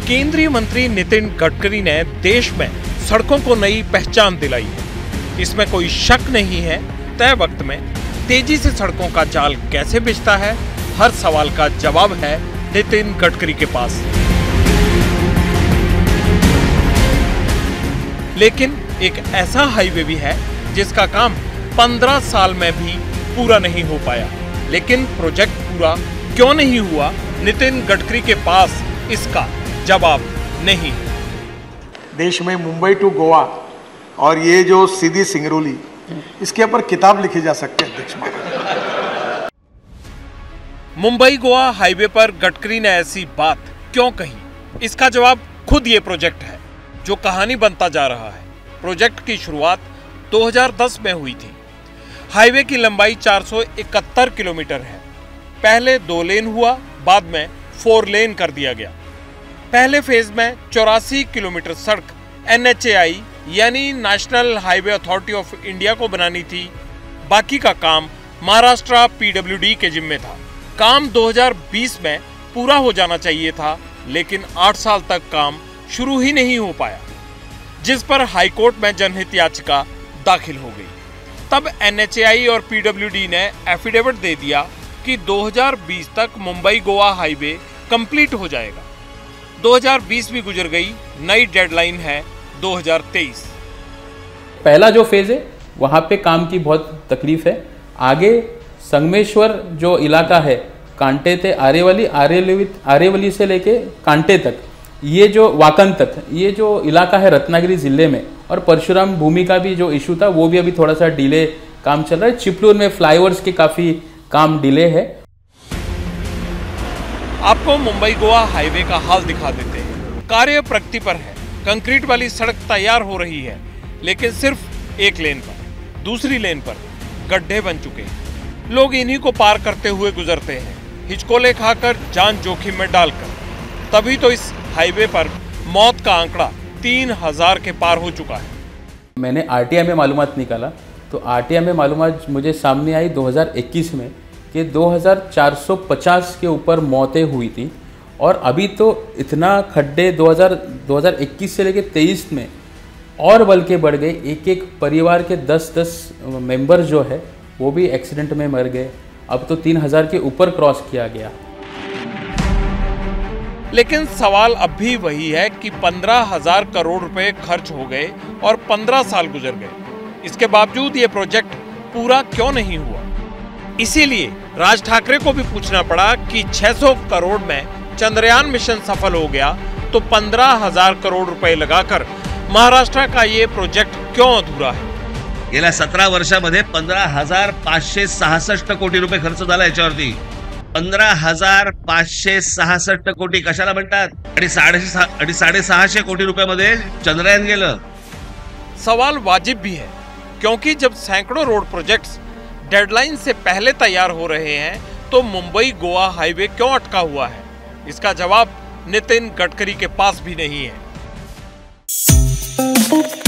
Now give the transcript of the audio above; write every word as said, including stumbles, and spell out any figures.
केंद्रीय मंत्री नितिन गडकरी ने देश में सड़कों को नई पहचान दिलाई है। इसमें कोई शक नहीं है। तय वक्त में तेजी से सड़कों का जाल कैसे बिछता है, हर सवाल का जवाब है नितिन गडकरी के पास। लेकिन एक ऐसा हाईवे भी है जिसका काम पंद्रह साल में भी पूरा नहीं हो पाया। लेकिन प्रोजेक्ट पूरा क्यों नहीं हुआ, नितिन गडकरी के पास इसका जवाब नहीं। देश में मुंबई टू गोवा और ये जो सीधी सिंगरौली, इसके ऊपर किताब लिखी जा सकती है अध्यक्ष। मुंबई गोवा हाईवे पर गडकरी ने ऐसी बात क्यों कही, इसका जवाब खुद ये प्रोजेक्ट है जो कहानी बनता जा रहा है। प्रोजेक्ट की शुरुआत दो हज़ार दस में हुई थी। हाईवे की लंबाई चार सौ इकहत्तर किलोमीटर है। पहले दो लेन हुआ, बाद में फोर लेन कर दिया गया। पहले फेज में चौरासी किलोमीटर सड़क एन एच ए आई यानी national highway authority of India को बनानी थी। बाकी का काम महाराष्ट्र पी डब्ल्यू डी के जिम्मे था। काम दो हज़ार बीस में पूरा हो जाना चाहिए था, लेकिन आठ साल तक काम शुरू ही नहीं हो पाया, जिस पर हाईकोर्ट में जनहित याचिका दाखिल हो गई। तब एन एच ए आई और पी डब्ल्यू डी ने एफिडेविट दे दिया कि दो हज़ार बीस तक मुंबई गोवा हाईवे कंप्लीट हो जाएगा। दो हज़ार बीस भी गुजर गई, नई डेडलाइन है दो हज़ार तेईस। पहला जो फेज है वहाँ पे काम की बहुत तकलीफ है। आगे संगमेश्वर जो इलाका है, कांटे से आरेवली, आरेवली आरेवली से लेके कांटे तक, ये जो वाकन तक, ये जो इलाका है रत्नागिरी जिले में, और परशुराम भूमि का भी जो इशू था वो भी अभी थोड़ा सा डिले काम चल रहा है। चिपलूर में फ्लाईओवर्स के काफी काम डिले है। आपको मुंबई गोवा हाईवे का हाल दिखा देते हैं। कार्य प्रगति पर है। कंक्रीट वाली सड़क तैयार हो रही है, लेकिन सिर्फ एक लेन पर। दूसरी लेन पर गड्ढे बन चुके हैं। लोग इन्हीं को पार करते हुए गुजरते हैं, हिचकोले खाकर, जान जोखिम में डालकर। तभी तो इस हाईवे पर मौत का आंकड़ा तीन हजार के पार हो चुका है। मैंने आर टी आई में मालूमात निकाला तो आर टी आई में मालूमात मुझे सामने आई दो हज़ार इक्कीस में कि दो हज़ार चार सौ पचास के ऊपर मौतें हुई थी। और अभी तो इतना खड्डे दो हज़ार इक्कीस से लेकर तेईस में और बल्कि बढ़ गए। एक एक परिवार के दस दस मेंबर जो है वो भी एक्सीडेंट में मर गए। अब तो तीन हज़ार के ऊपर क्रॉस किया गया। लेकिन सवाल अब भी वही है कि पंद्रह हजार करोड़ रुपए खर्च हो गए और पंद्रह साल गुजर गए। इसके बावजूद ये प्रोजेक्ट पूरा क्यों नहीं हुआ। इसीलिए राज ठाकरे को भी पूछना पड़ा कि छह सौ करोड़ में चंद्रयान मिशन सफल हो गया तो पंद्रह हजार करोड़ रुपए लगाकर महाराष्ट्र का ये प्रोजेक्ट क्यों अधूरा है। गेल्या सतरा वर्षामध्ये पंधरा हजार पाचशे सहासष्ट कोटी रुपये खर्च झाला याच्यावरती। पंधरा हजार पाचशे सहासष्ट कोटी कशाला म्हणतात, आणि साडेसहा आणि साडेसहाशे कोटी रुपयामध्ये चंद्रयान गेलं। सवाल वाजिब भी है, क्योंकि जब सैकड़ों रोड प्रोजेक्ट्स डेडलाइन से पहले तैयार हो रहे हैं तो मुंबई गोवा हाईवे क्यों अटका हुआ है, इसका जवाब नितिन गडकरी के पास भी नहीं है।